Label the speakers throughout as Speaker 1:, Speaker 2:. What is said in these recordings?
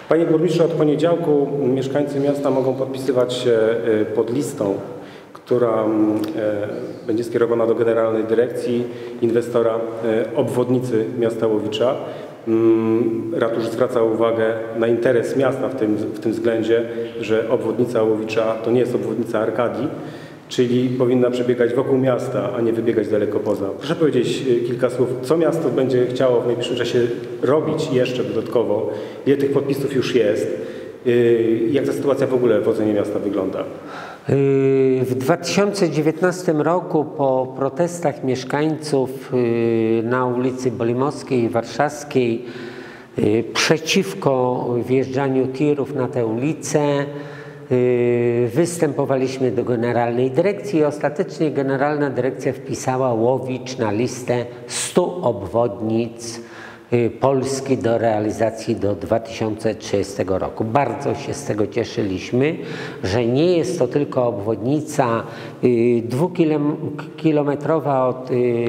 Speaker 1: Panie burmistrzu, od poniedziałku mieszkańcy miasta mogą podpisywać się pod listą, która będzie skierowana do Generalnej Dyrekcji Inwestora obwodnicy miasta Łowicza. Ratusz zwraca uwagę na interes miasta w tym względzie, że obwodnica Łowicza to nie jest obwodnica Arkadii, czyli powinna przebiegać wokół miasta, a nie wybiegać daleko poza. Proszę powiedzieć kilka słów, co miasto będzie chciało w najbliższym czasie robić jeszcze dodatkowo, ile tych podpisów już jest, jak ta sytuacja w ogóle w ocenie miasta wygląda?
Speaker 2: W 2019 roku po protestach mieszkańców na ulicy Bolimowskiej i Warszawskiej przeciwko wjeżdżaniu tirów na tę ulicę występowaliśmy do Generalnej Dyrekcji i ostatecznie Generalna Dyrekcja wpisała Łowicz na listę 100 obwodnic Polski do realizacji do 2030 roku. Bardzo się z tego cieszyliśmy, że nie jest to tylko obwodnica 2-kilometrowa od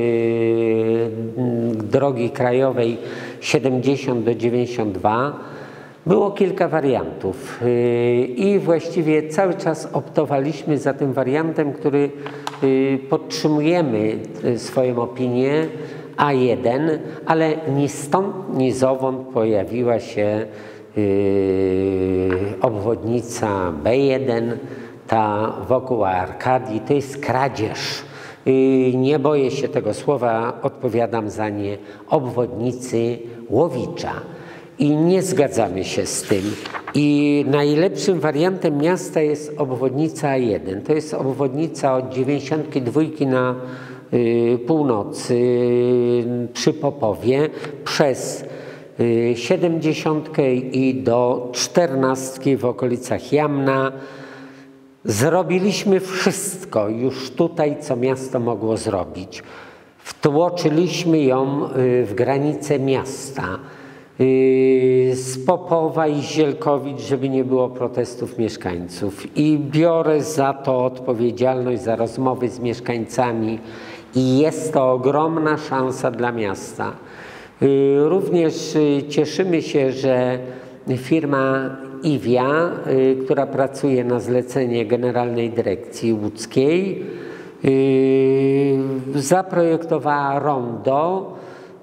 Speaker 2: drogi krajowej 70 do 92. Było kilka wariantów i właściwie cały czas optowaliśmy za tym wariantem, który podtrzymujemy swoją opinię, A1, ale ni stąd, ni zowąd pojawiła się obwodnica B1, ta wokół Arkadii. To jest kradzież. Nie boję się tego słowa, odpowiadam za nie, obwodnicy Łowicza. I nie zgadzamy się z tym. I najlepszym wariantem miasta jest obwodnica A1. To jest obwodnica od 92 na północy przy Popowie przez 70 i do 14 w okolicach Jamna. Zrobiliśmy wszystko już tutaj, co miasto mogło zrobić. Wtłoczyliśmy ją w granice miasta. Z Popowa i Zielkowic, żeby nie było protestów mieszkańców. I biorę za to odpowiedzialność, za rozmowy z mieszkańcami i jest to ogromna szansa dla miasta. Również cieszymy się, że firma IWIA, która pracuje na zlecenie Generalnej Dyrekcji Łódzkiej, zaprojektowała rondo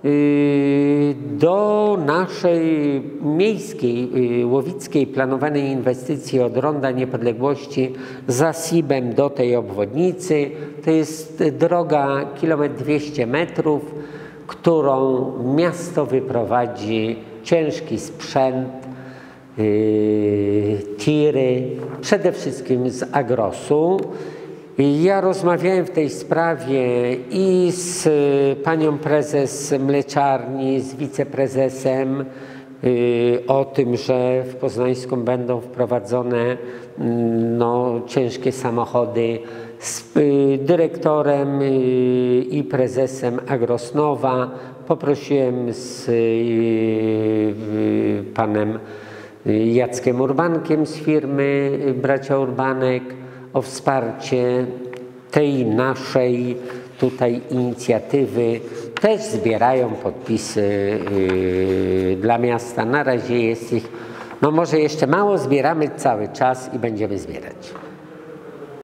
Speaker 2: do naszej miejskiej, łowickiej planowanej inwestycji od Ronda Niepodległości za SIB-em do tej obwodnicy. To jest droga 200 metrów, którą miasto wyprowadzi ciężki sprzęt, tiry, przede wszystkim z Agrosu. Ja rozmawiałem w tej sprawie i z panią prezes mleczarni, z wiceprezesem o tym, że w Poznańsku będą wprowadzone ciężkie samochody, z dyrektorem i prezesem Agrosnowa. Poprosiłem z panem Jackiem Urbankiem z firmy Bracia Urbanek o wsparcie tej naszej tutaj inicjatywy. Też zbierają podpisy dla miasta. Na razie jest ich, może jeszcze mało, zbieramy cały czas i będziemy zbierać.